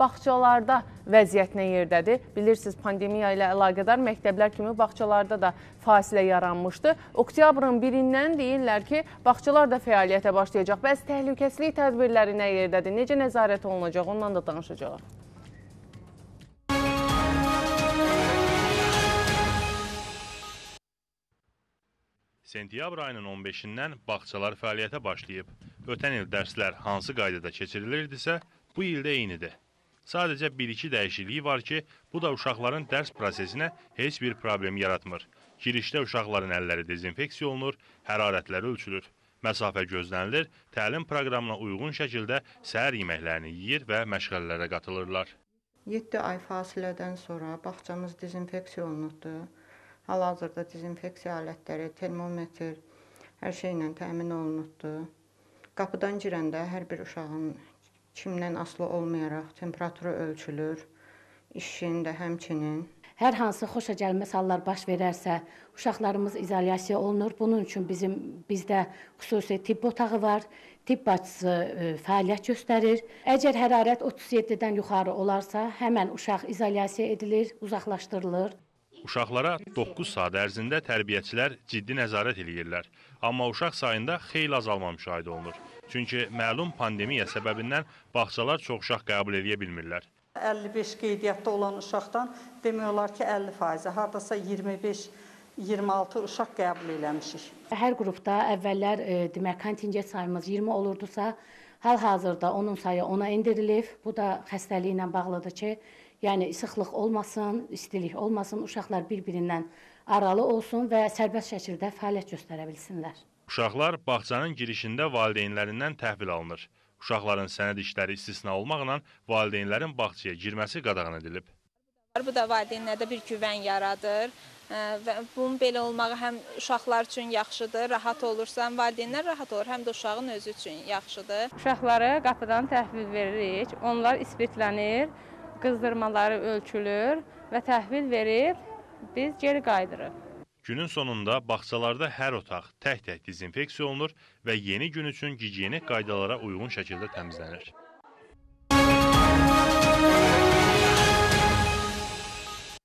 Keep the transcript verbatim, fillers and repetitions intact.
bağçalarda vəziyyət nə yerdədir? Bilirsiniz, pandemiya ilə əlaqədar məktəblər kimi bağçalarda da fasilə yaranmışdı. Oktyabrın birindən deyirlər ki, bağçalar da fəaliyyətə başlayacaq. Bəs təhlükəsizlik tədbirləri nə yerdədir? Necə nəzarət olunacaq? Ondan da danışacağıq. Sentyabr ayının on beşindən bağçalar fəaliyyətə başlayıb. Ötən il dərslər hansı qaydada keçirilirdisə, bu ildə eynidir. Sadəcə bir-iki dəyişikliyi var ki, bu da uşaqların dərs prosesinə heç bir problem yaratmır. Girişdə uşaqların əlləri dezinfeksiya olunur, hərarətləri ölçülür. Məsafə gözlənilir, təlim proqramına uyğun şəkildə səhər yeməklərini yeyir və məşğələlərə qatılırlar. yeddi ay fasilədən sonra bağçamız dezinfeksiya olunurdu. Hal-hazırda dezinfeksiya alətləri, termometr, hər şeylə təmin olunubdu. Qapıdan girəndə hər bir uşağın kimdən asılı olmayaraq temperaturu ölçülür, işin də həmçinin. Hər hansı xoşagəlməz hallar baş verərsə, uşaqlarımız izolyasiya olunur. Bunun üçün bizim bizdə xüsusi tibb otağı var. Tibb bacısı e, fəaliyyət göstərir. Əgər hərarət otuz yeddidən yuxarı olarsa, həmən uşaq izolyasiya edilir, uzaqlaşdırılır. Uşaqlara doqquz saat ərzində tərbiyəçilər ciddi nəzarət edirlər. Amma uşaq sayında xeyli azalma müşahidə olunur. Çünki məlum pandemiya səbəbindən bağçalar çox uşaq qəbul edə bilmirlər. əlli beş qeydiyyatda olan uşaqdan demək olar ki, əlli faizi, hardasa iyirmi beş iyirmi altı uşaq qəbul eləmişik. Hər qrupda əvvəllər e, demək kontingent sayımız iyirmi olurdusa, hal-hazırda onun sayı ona endirilib. Bu da xəstəliklə bağlıdır ki, yəni sıxlıq olmasın, istilik olmasın, uşaqlar bir-birindən aralı olsun və sərbəst şəkildə fəaliyyət göstərə bilsinlər. Uşaqlar bağçanın girişində valideynlərindən təhvil alınır. Uşaqların sənəd işləri istisna olmaqla valideynlərin bağçaya girməsi qadağan edilib. Bu da valideynlərdə bir güvən yaradır və bunun belə olmağı həm uşaqlar üçün yaxşıdır, rahat olursa, valideynlər rahat olur, həm də uşağın özü üçün yaxşıdır. Uşaqları qapıdan təhvil veririk, onlar ispirtlənir, qızdırmaları ölçülür və təhvil verib biz geri qaydırıq. Günün sonunda bağçalarda hər otaq tək-tək dezinfeksiya olunur və yeni gün üçün gigiyenik qaydalara uyğun şəkildə təmizlənir.